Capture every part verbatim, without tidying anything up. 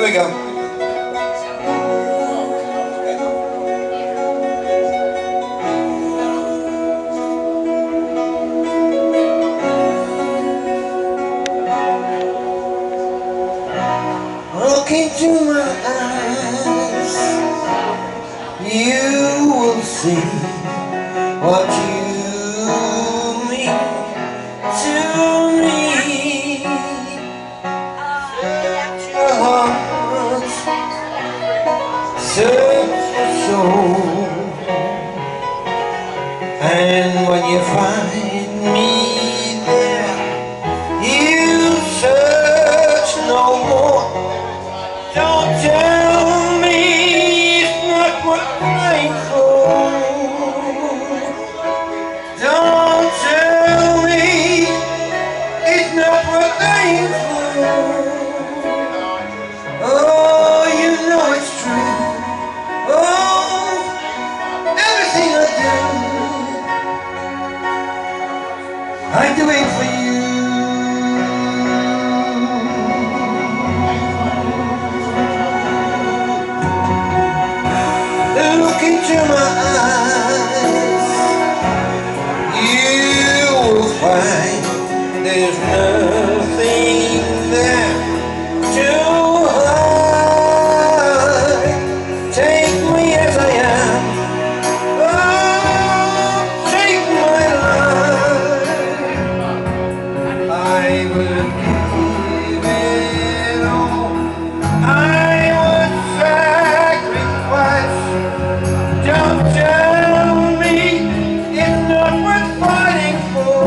we go. Look into my eyes, you will see what you mean to me. Your heart search your soul, and when you find me there, you search no more. Don't tell me it's not worth crying for. Don't tell me it's not worth dying for. Oh, you know it's true. Oh, everything I do, I do it for you. Look into my eyes, you will find there's nothing there to hide. Take me as I am, oh, take my life. I will give it all, I would sacrifice. Don't tell me it's not worth fighting for.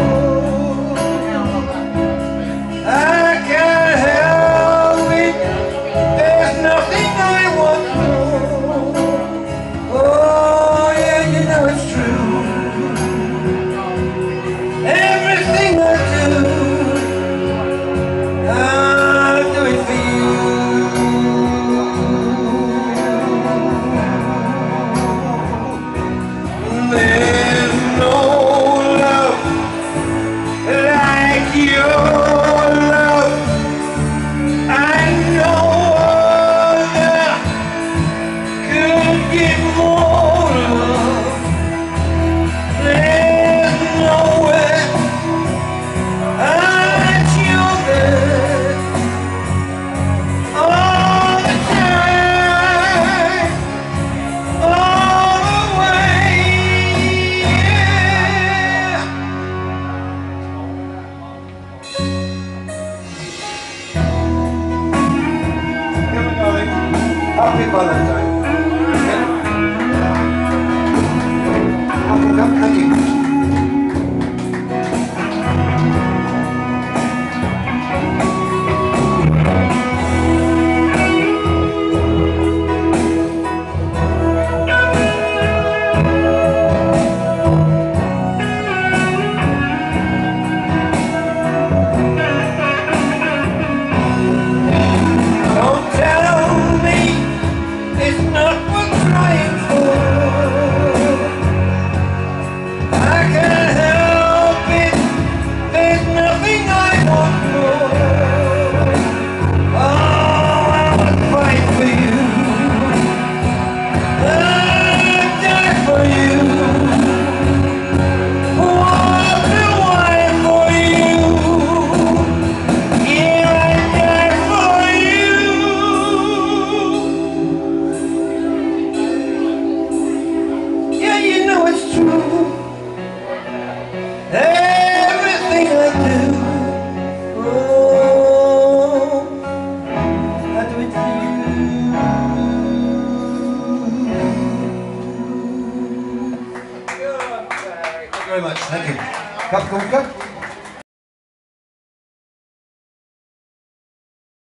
I can't help it, there's nothing I want more. Oh yeah, you know it's true. Everything I do, I'll do it for you. There's no love like your love. I know other could give more love. There's nowhere I'd you're there all the time, all the way. Happy Valentine. Happy Valentine. Don't tell me it's not worth trying for. I can't help it, there's nothing I want more. Oh, I would fight for you, I'd die for you, walk the wine for you. Yeah, I'd die for you. Yeah, you know it's true. Everything I do, oh, I do it for you. Thank you very much. Thank you. Cup, cup, cup.